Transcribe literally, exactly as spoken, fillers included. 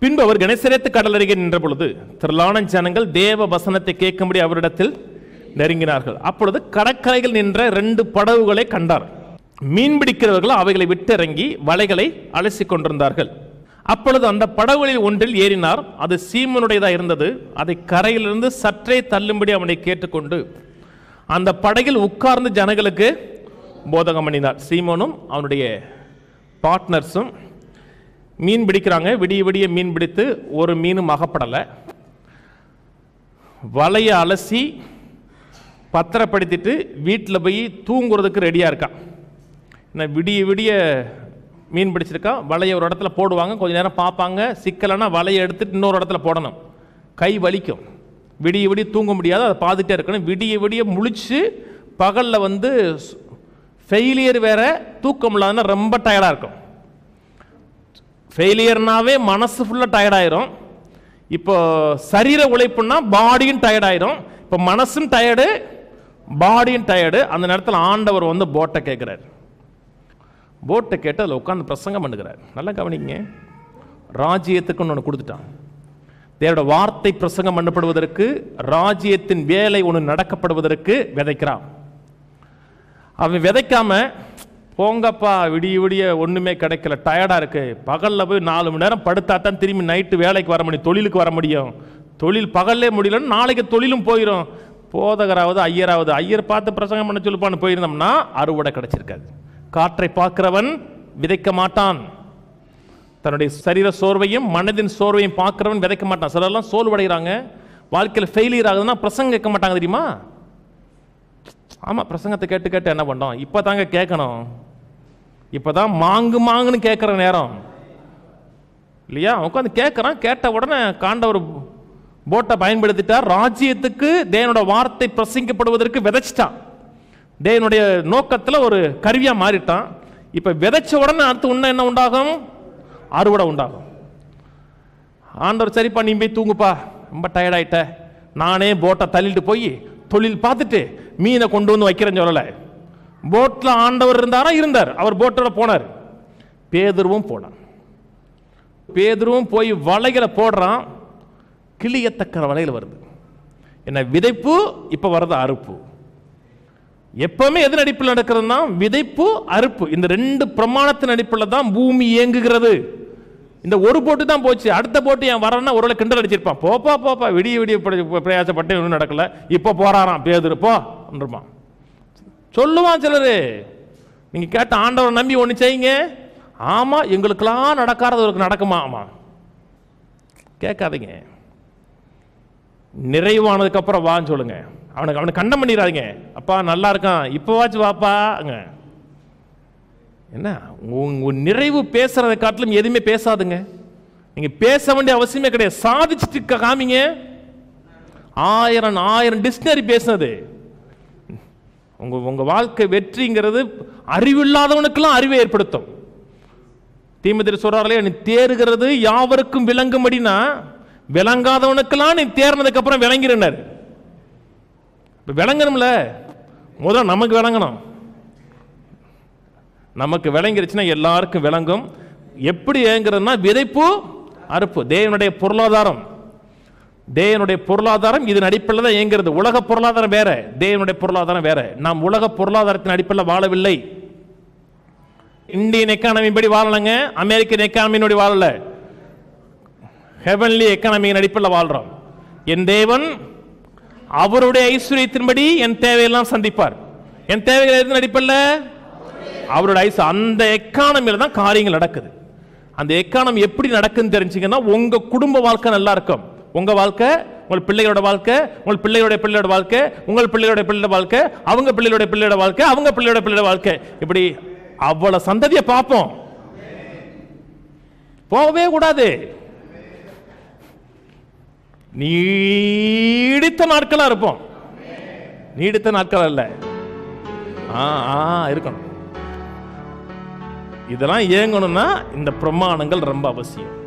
பின்பு அவர் கெனசரேத்து கடல் அருகே நின்ற பொழுது திரளான ஜனங்கள் தேவ வசனத்தை கேட்கும்படி அவரிடத்தில் நெருங்கினார்கள். அப்பொழுது கடற்கரையில் நின்ற ரெண்டு படகுகளை கண்டார். மீன் பிடிக்கிறவர்கள் அவைகளை விட்டிறங்கி வலைகளை அலசி கொண்டிருந்தார்கள். அப்பொழுது அந்த படகுகளில் ஒன்றில் ஏறினார். அது சீமோனுடையதாக இருந்தது. அதை கரையிலிருந்து சற்றே தள்ளும்படி அவனை கேட்டுக்கொண்டு அந்த படகில் உட்கார்ந்து ஜனங்களுக்கு போதகம் பண்ணினார். சீமோனும் அவனுடைய பார்ட்னர்ஸும் மீன் பிடிக்கிறாங்க. விடிய விடிய மீன் பிடித்து ஒரு மீனும் அகப்படலை. வலையை அலசி பத்திரப்படுத்திட்டு வீட்டில் போய் தூங்குறதுக்கு ரெடியாக இருக்கான். நான் விடிய விடிய மீன் பிடிச்சிருக்கா. வலையை ஒரு இடத்துல போடுவாங்க, கொஞ்சம் நேரம் பார்ப்பாங்க, சிக்கலைன்னா வலையை எடுத்துட்டு இன்னொரு இடத்துல போடணும். கை வலிக்கும், விடிய விடிய தூங்க முடியாது, அதை பார்த்துட்டே இருக்கணும். விடிய விடிய முழிச்சு பகலில் வந்து ஃபெயிலியர் வேற, தூக்கம் இல்லாதுன்னா ரொம்ப டயர்டாக இருக்கும். ஃபெயிலியர்னாவே மனசு ஃபுல்லாக டயர்டாயிரும். இப்போ சரீர உழைப்புன்னா பாடியும் டயர்டாயிரும். இப்போ மனசும் டயர்டு, பாடியும் டயர்டு. அந்த நேரத்தில் ஆண்டவர் வந்து போட்டை கேட்குறாரு. போட்டை கேட்டு அதில் உட்காந்து பிரசங்கம் பண்ணுகிறார். நல்லா கவனிங்க. ராஜ்யத்துக்குன்னு ஒன்று கொடுத்துட்டான். தேவனோட வார்த்தை பிரசங்கம் பண்ணப்படுவதற்கு, ராஜ்யத்தின் வேலை ஒன்று நடக்கப்படுவதற்கு விதைக்கிறான். அவன் விதைக்காம போங்கப்பா விடிய விடிய ஒன்றுமே கிடைக்கல, டயர்டாக இருக்கு, பகலில் போய் நாலு மணி நேரம் படுத்தா தான் திரும்பி நைட்டு வேலைக்கு வர முடியும், தொழிலுக்கு வர முடியும், தொழில் பகல்லே முடியலன்னு நாளைக்கு தொழிலும் போயிடும், போதகராவது ஐயராவது ஐயர் பார்த்து பிரசங்கம் பண்ண சொல்லுப்பான்னு போயிருந்தோம்னா அறுவடை கிடைச்சிருக்காது. காற்றை பார்க்கிறவன் விதைக்க மாட்டான். தன்னுடைய சரீர சோர்வையும் மனதின் சோர்வையும் பார்க்கிறவன் விதைக்க மாட்டான். சிலர்லாம் சோர்வடைகிறாங்க, வாழ்க்கையில் ஃபெயிலியர் ஆகுதுன்னா பிரசங்கம் கேட்க மாட்டாங்க தெரியுமா? ஆமாம், பிரசங்கத்தை கேட்டு கேட்டு என்ன பண்ணோம், இப்போ தாங்க கேட்கணும், இப்போ தான் மாங்கு மாங்குன்னு கேட்குற நேரம் இல்லையா? உட்காந்து கேட்குறான். கேட்ட உடனே காண்டவர் போட்டை பயன்படுத்திட்டார். ராஜ்யத்துக்கு தேவனோட வார்த்தை பிரசங்கிக்கப்படுவதற்கு விதைச்சிட்டான். தேவனுடைய நோக்கத்தில் ஒரு கருவியாக மாறிட்டான். இப்போ விதைச்ச உடனே அடுத்து உன்ன என்ன உண்டாகும்? அறுவடை உண்டாகும். ஆண்டவர் சரிப்பா நீ போய் தூங்குப்பா, ரொம்ப டயர்டாயிட்ட, நானே போட்டை தள்ளிட்டு போய் தொழில் பார்த்துட்டு மீனை கொண்டு வந்து வைக்கிறேன்னு சொல்லலை. போட்டில் ஆண்டவர் இருந்தாரா? இருந்தார். அவர் போட்டோட போனார். பேதுருவும் போனான். பேதுருவும் போய் வலைகளை போடுறான். கிளியத்தக்க வலையில் வருது. என்ன விதைப்பு, இப்போ வரது அறுப்பு. எப்பவுமே எது அடிப்பில் நடக்கிறதுனா விதைப்பு அறுப்பு. இந்த ரெண்டு பிரமாணத்தின் அடிப்பில் தான் பூமி இயங்குகிறது. இந்த ஒரு போட்டு தான் போச்சு. அடுத்த போட்டு என் வரன்னா ஒரு கிண்டல் அடிச்சிருப்பான். போப்பா போப்பா விடிய விடிய பிரயாசப்பட்டு ஒன்றும் நடக்கல, இப்போ போறாராம் பேதுரு போன்றுமா சொல்லுவான் சிலரு. நீங்க கேட்ட ஆண்டவரை நம்பி ஒன்று செய்யுங்க, ஆமா எங்களுக்கெல்லாம் நடக்காதது ஒரு நடக்குமா? ஆமா, கேட்காதீங்க. நிறைவானதுக்கு அப்புறம் வான்னு சொல்லுங்க. அவனுக்கு அவனை கண்டம் பண்ணிடாதீங்க. அப்பா நல்லா இருக்கான், இப்போ வாச்சு வாப்பா. என்ன உங்க நிறைவு பேசுறதை காட்டிலும் எதுவுமே பேசாதுங்க. நீங்க பேச வேண்டிய அவசியமே கிடையாது. சாதிச்சுட்டு காமிங்க. ஆயிரம் ஆயிரம் டிக்ஷனரி பேசுனது. உங்க உங்க வாழ்க்கை வெற்றிங்கிறது அறிவில்லாதவனுக்கெல்லாம் அறிவை ஏற்படுத்தும். தீமோத்தேயு சொல்றாரு, நீ தேறுகிறது யாவருக்கும் விளங்கும்படினா, விளங்காதவனுக்கெல்லாம் நீ தேர்னதுக்கு அப்புறம் விளங்கினார். விளங்கணும்ல, முதல்ல நமக்கு விளங்கணும். நமக்கு விளங்கிருச்சுன்னா எல்லாருக்கும் விளங்கும். எப்படி ஏங்குறதுனா விதைப்பு அறுப்பு. தேவனுடைய பொருளாதாரம், தேவனுடைய பொருளாதாரம் இதன் அடிப்படையில் தான் இயங்குறது. உலக பொருளாதாரம் வேற, தேவனுடைய பொருளாதாரம் வேற. நாம் உலக பொருளாதாரத்தின் அடிப்படையில் வாழவில்லை. இந்தியன் எக்கானமி படி வாழலங்க, அமெரிக்கன் எக்கானமியினுடைய வாழல, ஹெவன்லி எக்கானமியின் அடிப்படையில் வாழ்றோம். என் தேவன் அவருடைய ஐஸ்வர்யத்தின்படி என் தேவையெல்லாம் சந்திப்பார். என் தேவைகள் எதன் அடிப்படையில்? அவருடைய ஐஸ். அந்த எக்கானமியில தான் காரியங்கள் நடக்குது. அந்த எக்கானமி எப்படி நடக்குன்னு தெரிஞ்சுங்கன்னா உங்க குடும்ப வாழ்க்கை நல்லா இருக்கும். உங்க வாழ்க்கை, உங்கள் பிள்ளைகளோட வாழ்க்கை, உங்கள் பிள்ளையோட பிள்ளையோட வாழ்க்கை, உங்கள் பிள்ளையோட பிள்ளையோட வாழ்க்கை, அவங்க பிள்ளையோட பிள்ளையோட வாழ்க்கை, அவங்க பிள்ளையோட பிள்ளையோட வாழ்க்கை, இப்படி அவ்வளவு சந்ததியை பார்ப்போம். போகவே கூடாது. நீடித்த நாட்களா இருப்போம். நீடித்த நாட்கள் அல்ல, இருக்கணும். இதெல்லாம் இயங்கணும்னா இந்த பிரமாணங்கள் ரொம்ப அவசியம்.